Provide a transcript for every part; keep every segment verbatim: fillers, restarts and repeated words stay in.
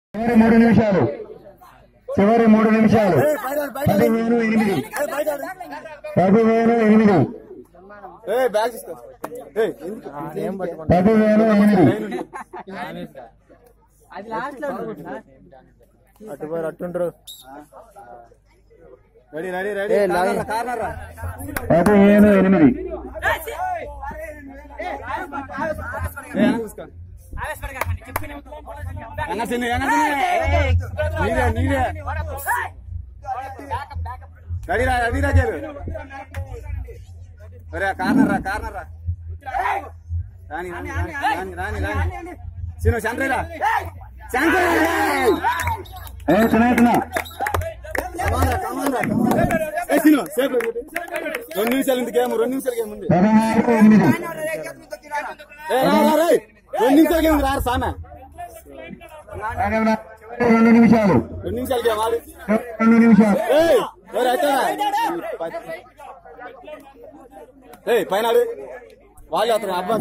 చివరి మూడు నిమిషాలు చివరి మూడు నిమిషాలు పదివేలు ఎనిమిది పదివేలు ఎనిమిది పదివేలు ఎనిమిది అటు అట్టుంటారు పదిహేను ఎనిమిది రెడీ రా రెడీ రా చేరు కార్నర్ రా కార్నర్ రా రాని రాని రాని రాని సిను చంద్రరా రెండు నిమిషాలు ఉంది గేమ్ రెండు నిమిషాలు గేమ్ ఉంది రెండు నిమిషాలు గేమ్ రారు సామె రెండు నిమిషాలు రెండు నిమిషాలు గేమ్ ఆడు రెండు నిమిషాలు ఏ పైన వాళ్ళు అతను అబ్బాస్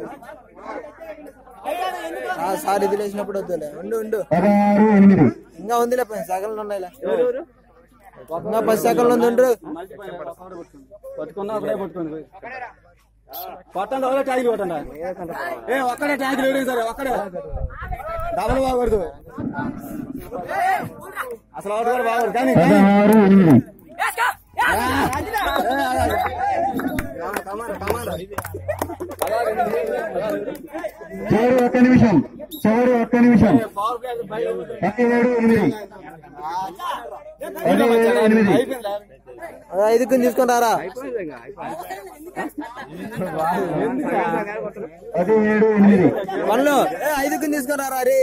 సార్ ఇది లేచినప్పుడు వద్దులే ఉండు ఉండు పదహారు ఎనిమిది ఇంకా ఉందిలే పది సెకండ్లు ఉన్నాయి ఇంకా పది సెకండ్లు ఉంది ఉండు పట్టుకున్నా ఒకటే పట్టుకోండి పట్టండి ఒకటే ట్యాంకులు కొట్టండి ఏ ఒక్కడే ట్యాంకులు వేయడం సరే ఒక్కడే డబల్ బాగూడదు అసలు ఒకటి కూడా బాగూడదు కానీ పదహారు ఎనిమిది చివరి ఒక్క నిమిషం చివరి ఒక్క నిమిషం పదిహేడు ఎనిమిది పదిహేడు ఎనిమిది ఐదుకు తీసుకుంటారా పదిహేడు ఎనిమిది పనులు ఐదుకు తీసుకుంటారా అరే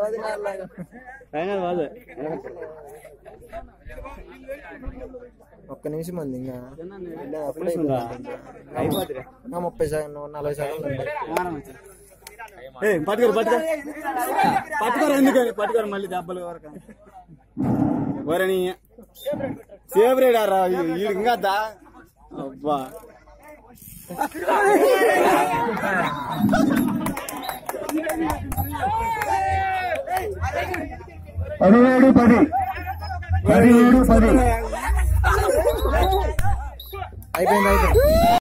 ఒక్క నిమిషం ఉంది ఇంకా అప్పుడే ముప్పై సెకండ్ నలభై సెకండ్ పట్టుకోరు పట్టుకో పట్టుకోరు ఎందుకని పట్టుకోరు మళ్ళీ దెబ్బలు వరకు వరని ఫేవరెట్ రా ఇంకా దా అబ్బా పదిహేడు పది పదిహేడు పది అయిపోయింది అయిపోయింది